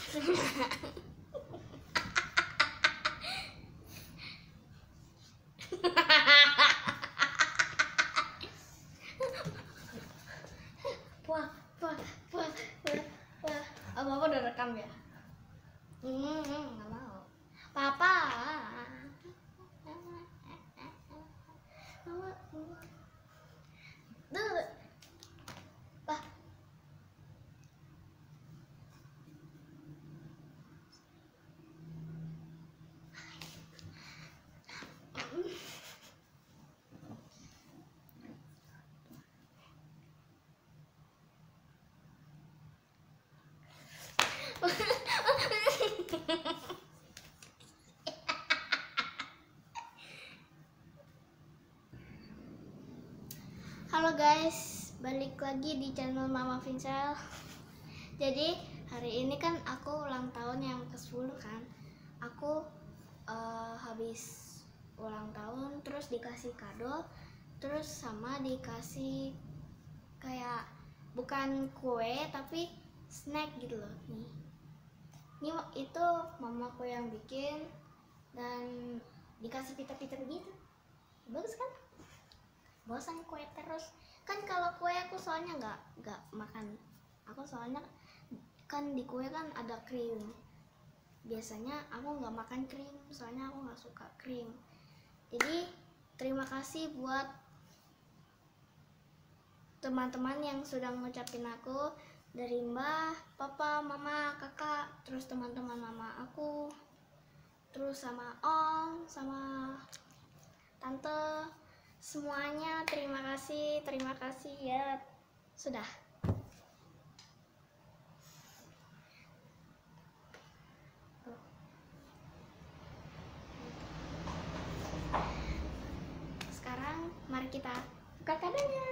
Wah. Oh, Papa udah rekam ya? Nggak mau. Papa. Duh. Wah. Halo guys, balik lagi di channel Mama Vincel. Jadi hari ini kan aku ulang tahun yang ke-10 kan. Aku habis ulang tahun terus dikasih kado, terus sama dikasih kayak bukan kue tapi snack gitu loh. Ini itu mamaku yang bikin dan dikasih pita-pita begitu. Bagus kan? Bosan kue terus kan. Kalau kue aku soalnya nggak makan. Aku soalnya kan di kue kan ada krim. Biasanya aku nggak makan krim soalnya aku nggak suka krim. Jadi terima kasih buat teman-teman yang sudah ngucapin aku, dari Mbah, Papa, Mama, Kakak, terus teman-teman mama aku, terus sama Om, sama Tante. Semuanya terima kasih ya. Sudah. Sekarang mari kita buka kadonya.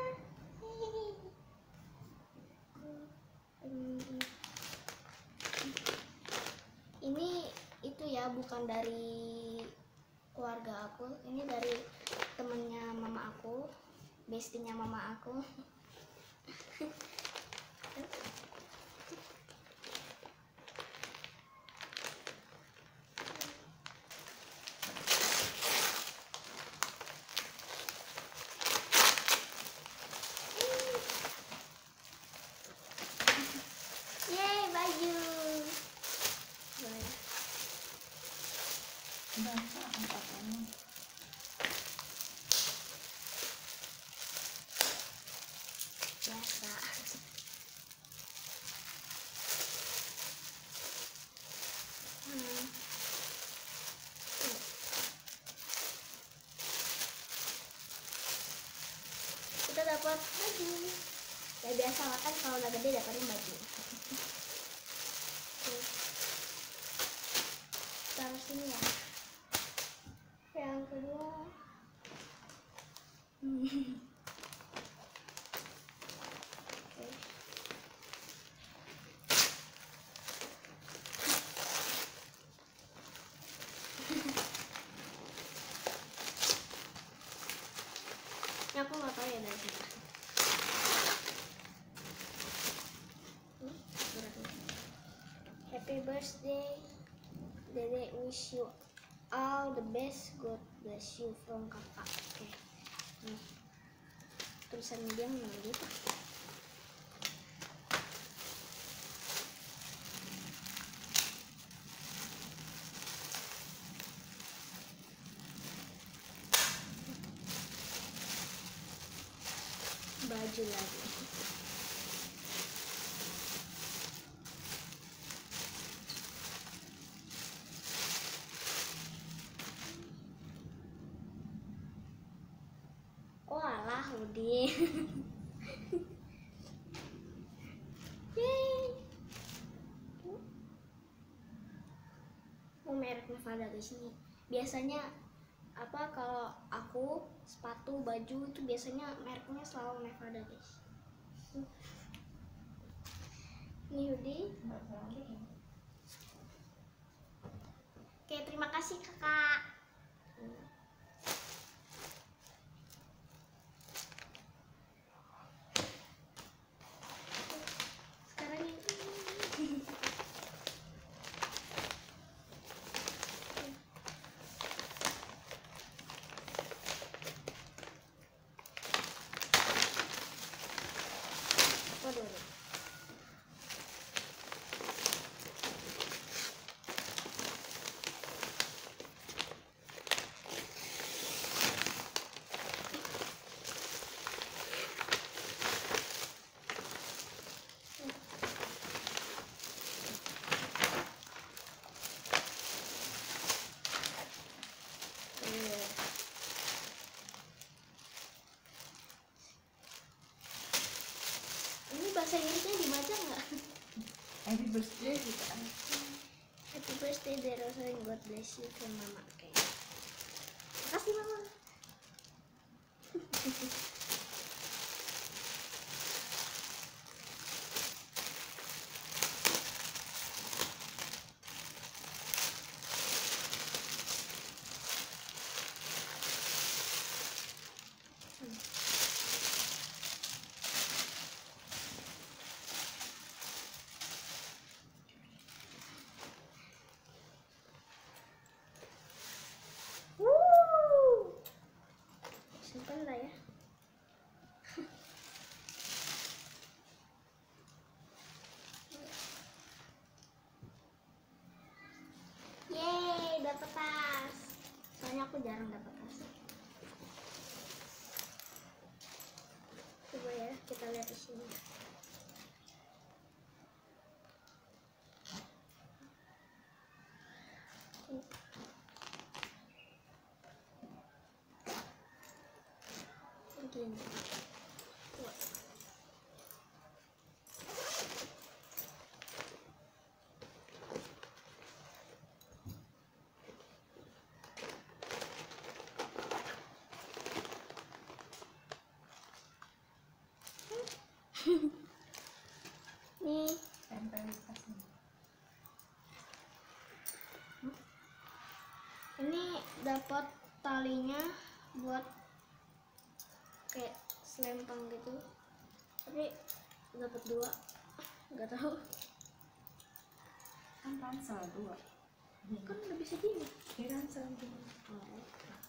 Ini itu ya, bukan dari keluarga aku, ini dari temennya mama aku, bestinya mama aku. Yeay, baju. Biasa. Kita dapat baju. Ya biasa lah kan, kalau udah gede dapatin baju. Taruh sini ya. Yang kedua. Ini aku nggak tahu ya dari siapa. Happy birthday, Dede, wish you all the best, God bless you, from kakak. Oke. Nih, tulisan dia memang gitu. Baju lagi. Oh alah, hoodie. Yeay. Oh, merek Nevada guys ini. Biasanya apa, kalau aku sepatu baju itu biasanya mereknya selalu Nevada guys. Ini hoodie. Oke, terima kasih kakak. Sekarang ini bless you from mama. Oke. Makasih mama. Simpan lah ya. Yeay, dapet tas. Soalnya aku jarang dapet tas. Coba ya, kita lihat di sini. Begini. Wah. Nih, tempel di tasnya. ini dapat talinya buat kayak selempang gitu, tapi dapat 2, nggak tahu. Kan ransel 2. Kan udah bisa gini. Ini ransel 2. Oh.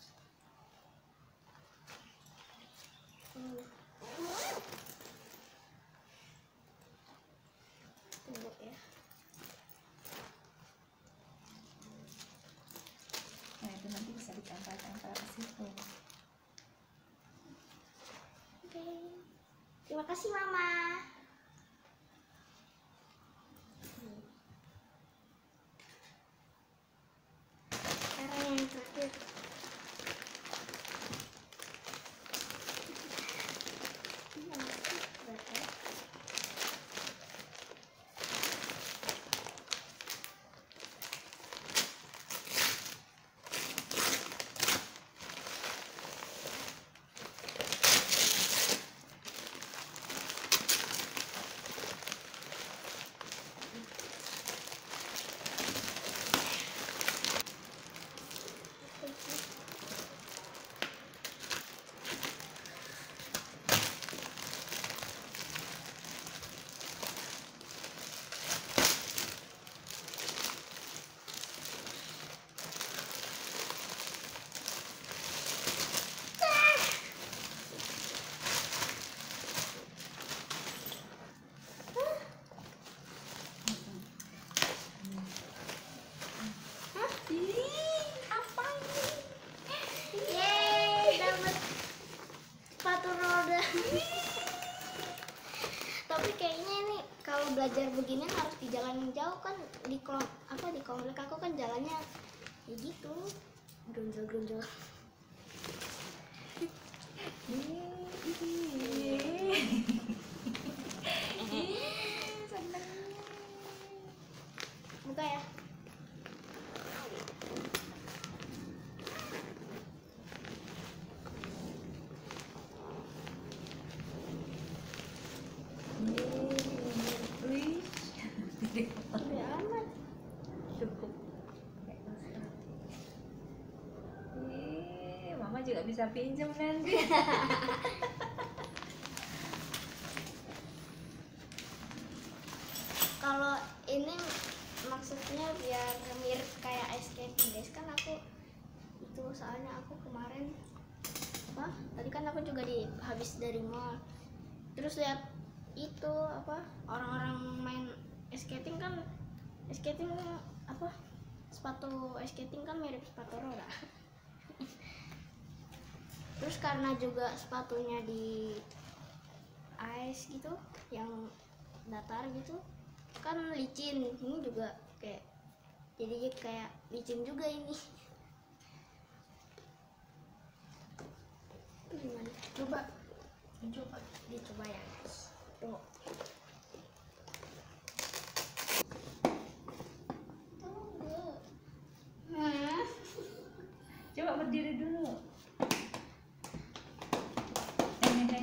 Tunggu ya. Nah itu nanti bisa ditempel-tempel ke situ. Oke. Terima kasih mama. Sekarang yang terakhir. Tapi kayaknya ini kalau belajar begini harus di jalan yang jauh kan, di komplek aku kan jalannya ya gitu, grunjol-grunjol. Buka ya. Udah amat. Cukup. Mama juga bisa pinjam nanti. Kalau ini maksudnya biar mirip kayak ice skating guys, kan aku itu soalnya aku kemarin tadi kan aku juga habis dari mall, terus lihat itu orang-orang main ice skating kan, sepatu ice skating kan mirip sepatu roda. Terus karena juga sepatunya di ice gitu, yang datar gitu kan licin, ini juga kayak jadi kayak licin juga ini. Gimana? Coba dicoba ya guys. Tunggu. Tunggu. coba berdiri dulu. Hei.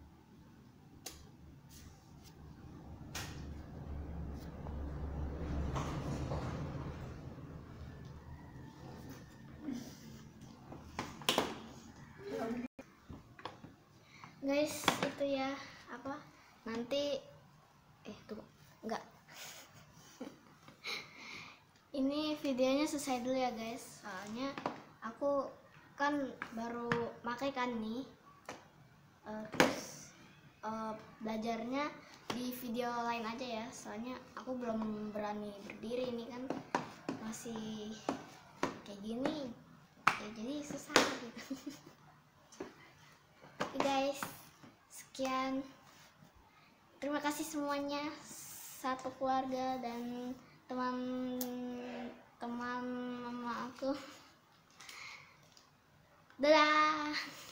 Guys, itu ya apa? Nanti tunggu. Enggak. Ini videonya selesai dulu ya, guys. Soalnya aku kan baru pakai kan nih. Terus belajarnya di video lain aja ya. Soalnya aku belum berani berdiri, ini kan masih kayak gini. Ya, jadi susah gitu. Oke guys, sekian. Terima kasih semuanya, satu keluarga dan teman-teman mama aku. Dadah.